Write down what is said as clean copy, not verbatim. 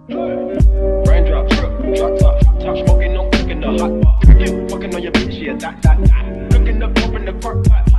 Raindrops, drop top smoking, no cooking the hot pot. You fucking on your bitch, yeah, that. Cooking up, open the crock pot.